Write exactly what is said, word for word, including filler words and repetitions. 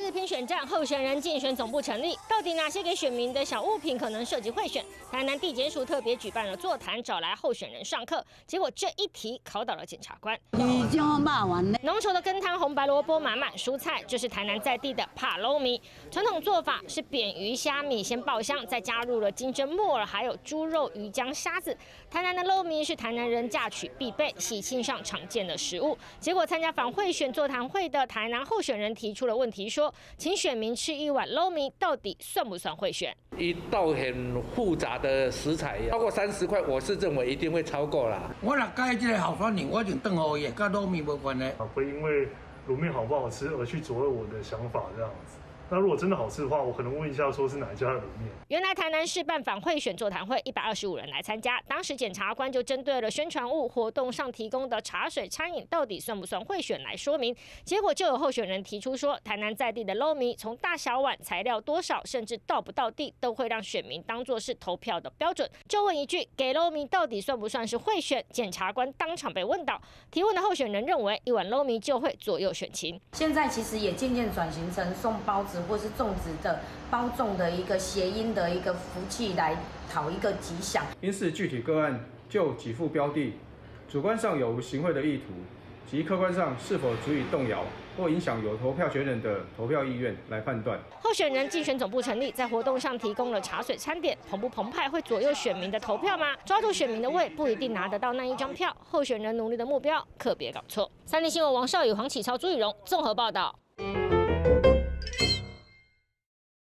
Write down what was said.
四拼选战，候选人竞选总部成立，到底哪些给选民的小物品可能涉及贿选？台南地检署特别举办了座谈，找来候选人上课，结果这一题考倒了检察官。 已经骂完了。 浓稠的羹汤，红白萝卜，满满蔬菜，这是台南在地的帕捞米。传统做法是扁鱼虾米先爆香，再加入了金针、木耳，还有猪肉、鱼浆、虾子。台南的捞米是台南人嫁娶必备、喜庆上常见的食物。结果参加反贿选座谈会的台南候选人提出了问题，说，请选民吃一碗捞米，到底算不算贿选？ 一道很复杂的食材，超过三十块，我是认为一定会超过啦。 我若改这个候选人，我就邓好也跟捞米无关的。 不会因为卤面好不好吃而去左右我的想法这样子。那如果真的好吃的话，我可能问一下，说是哪一家的卤面。 原来台南市办反贿选座谈会，一百二十五人来参加。当时检察官就针对了宣传物活动上提供的茶水餐饮到底算不算贿选来说明。结果就有候选人提出说，台南在地的捞米从大小碗、材料多少，甚至到不到地，都会让选民当作是投票的标准。就问一句，给捞米到底算不算是贿选？检察官当场被问倒。提问的候选人认为，一碗捞米就会左右选情。 现在其实也渐渐转型成送包子或是粽子的包粽的一个谐音的一个福气来讨一个吉祥。 因视具体个案就给付标的，主观上有无行贿的意图，及客观上是否足以动摇或影响有投票权人的投票意愿来判断。 候选人竞选总部成立，在活动上提供了茶水餐点，澎不澎湃会左右选民的投票吗？抓住选民的胃，不一定拿得到那一张票。候选人努力的目标，可别搞错。三立新闻王少宇、黄启超、朱雨荣综合报道。